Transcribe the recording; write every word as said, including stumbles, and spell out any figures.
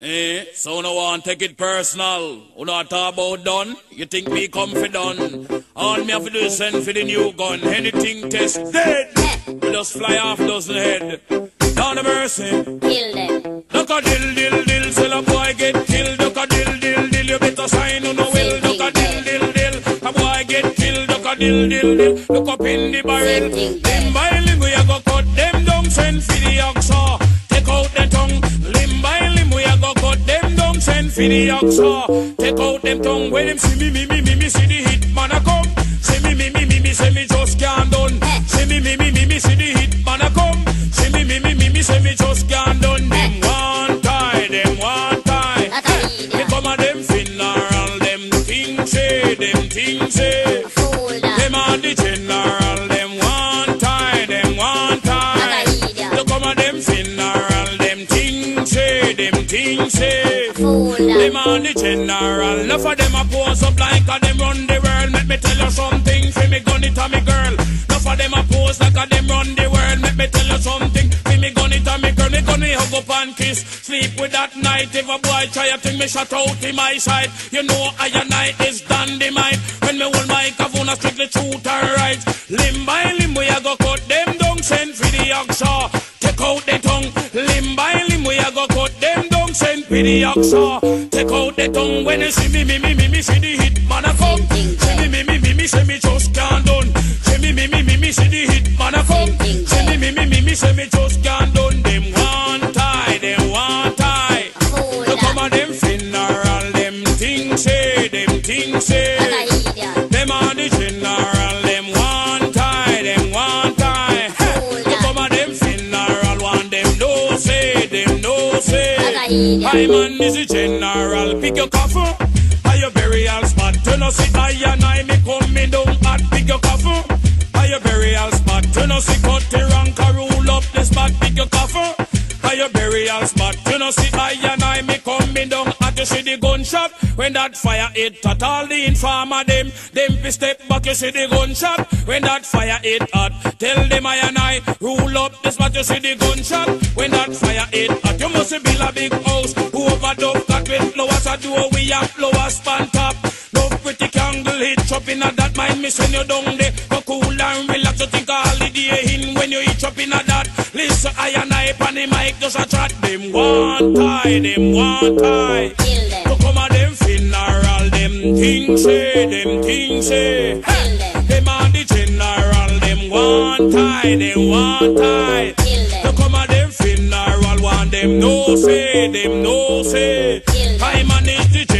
Eh, so no one take it personal. Who not talk about done? You think me come for done? All me have to do is send for the new gun. Anything test dead. We just fly off dozen head. Down the mercy. Kill them. Look a dill dill dill. Sell a boy get killed. Look a dill dill dill. You better sign on the will. Look a dill dill dill. A boy get killed. Look a dill dill dill. Look up in the barrel. Limb by limb we a go cut them down. Send for the oxa. Take out the tongue. Limb by limb we a go cut them down. Send for the oxa. Take out them tongue. When them see me me me me me see the hit man a come. See me me me me me see me just can't done. See me me me me me see the hit man a come. See me me me me me see me just can't done. Them one tie, them one tie. They come a them funeral, them things say, them things say. Them are the general, them one tie, them one tie. They come a them funeral, them things say, them things say. Them are the general. Enough of them a pose up like a them run the world. Let me tell you something, for me gun it a me girl. Enough of them a pose like a them run the world. Let me tell you something, for me gun it a me girl. Me gun it hug up and kiss. Sleep with that night. If a boy try a thing, me shut out in my side. You know I and I is dynamite. When me hold my microphone, I strictly truth and right. Limb by limb we a go cut them down. Send for the oxa. Take out the tongue. Limb by limb we a go cut them down. Send for the oxa. Take out the tongue. When you see me, me, me, me, me, see the hit man a come. See me, me, me, me, me, see me just can't done. See me, me, me, me, me, see the hit man a come. See me, me, me, me, me, see me just can't done. Them one tie, them one tie. Look come on them funeral, them things say, them things say. Them are the general, them one tie, them one tie. Look come on them funeral, one them no say, them no say. I man is the general, pick your coffin. Are your burial spot? Turn us it I and I me coming down at pick your coffin. Are your burial spot? Turn us it cut the rank and roll up the spot, pick your coffin. Are your burial spot? Turn us it I and I me coming down at you see the gunshot. When that fire hit at all the informer them, them be step back you see the gunshot. When that fire hit at, tell them I and I roll up the spot you see the gunshot. When that fire hit at, you must build a big house. Who overdub got with flowers a door we have flowers span top. No pretty candle hit chop in a that mind me send you down there. Go cool and relax you think all the day in when you eat up in a that. Listen I and I pan the mic just a chat. Them one tie, them one tie. So come on them funeral, them things say, them things say. Hey, them on the general, them one tie, them one tie. So come on them funeral, one them no say, them no say. I manage the